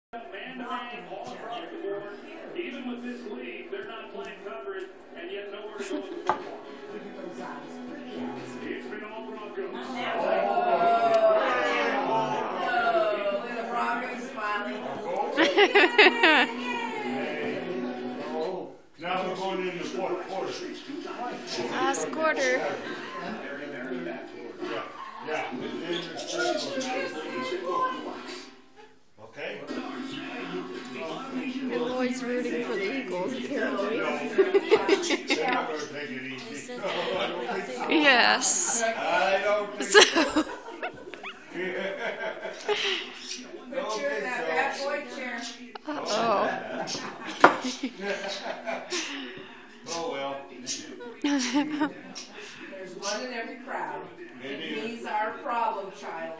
Man-to-man all across the board. Even with this lead, they're not playing coverage, and yet nowhere to go with the football. It's been all Broncos. Look at the Broncos smiling. Now we're going into the fourth quarter. Last quarter. Yeah. Okay. Lloyd's rooting for the Eagles, apparently. They're not going to take it easy. No, I don't think so. Yes. I don't think So. Put your in that bad boy chair. Uh-oh. Oh well. There's one in every crowd. And he's our problem child.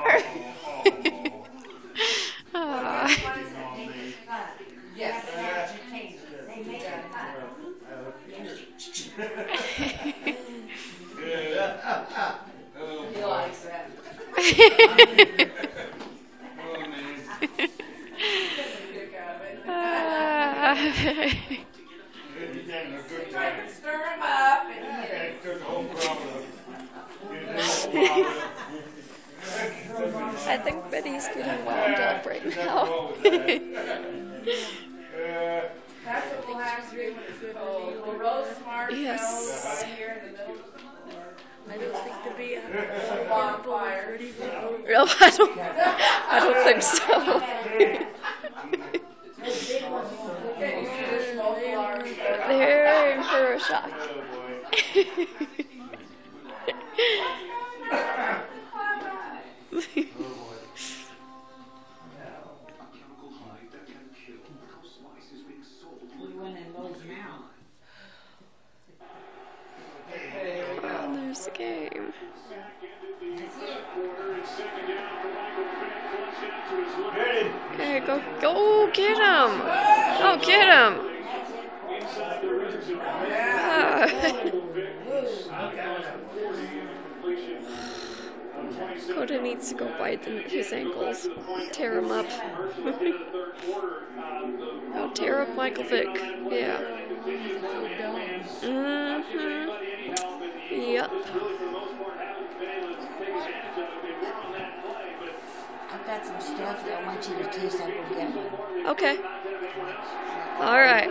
Yes. He likes that. I can stir him up and I think Betty's getting wound up right now. that's what we'll have to do when it's cold. We'll roast marshmallows Yes. right here in the middle of the floor. I don't think the bee Bonfire. No, I don't think so. They're in for a shock. And there's the game. Hey, go get him! Go get him! Coda needs to go bite his ankles, tear him up. Oh, tear up Michael Vick. Yeah. Yep. I've got some stuff that I want you to taste. I will get one. Okay. All right.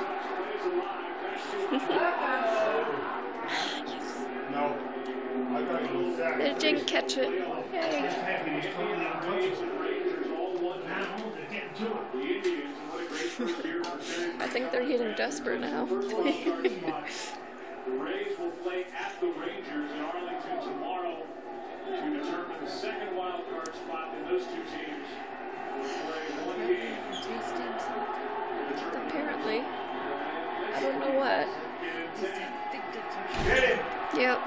No. I got you. They didn't catch it. Yay. I think they're getting desperate now. The Rays will play at the Rangers in Arlington tomorrow to determine the second wild card spot in those two teams. Apparently. I don't know what. Get him. Yep.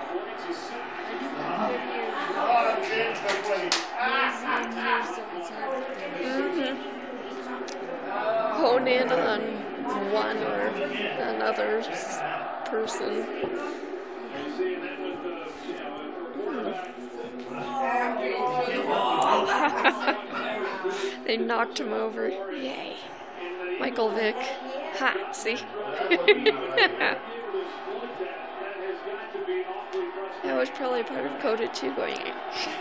Hone in on one or another person. They knocked him over. Yay. Michael Vick. Ha, see? That was probably part of Coda 2 going in.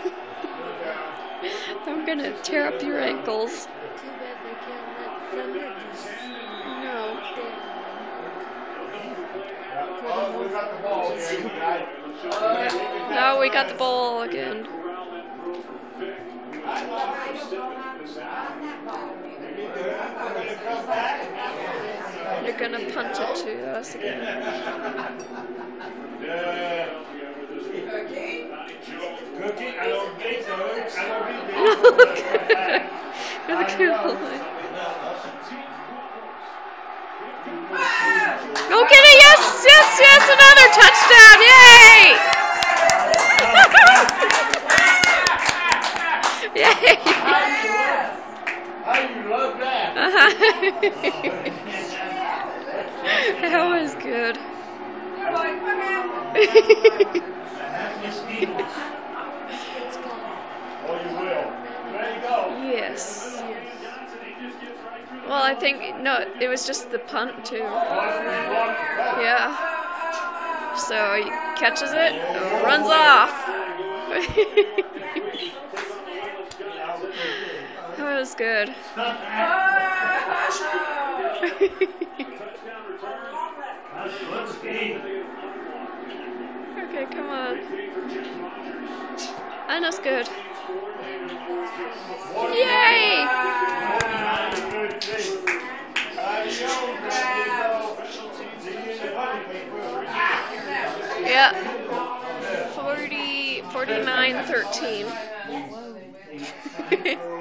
I'm gonna tear up your ankles. Too bad they can't let them in. No. We got the ball again, guys. No, we got the ball again. You're gonna punt it to us again. Cookie, I don't think so. I don't think You're the cool one. Go get it! Yes, yes, yes! Another touchdown! Yay! Yay! How you love that? That was good. Oh, you will. There you go. Yes. Well, I think, no, it was just the punt, too. Yeah. So he catches it, and runs off. That was good. Okay, come on. And that's good. Yay! Yeah. 49-13.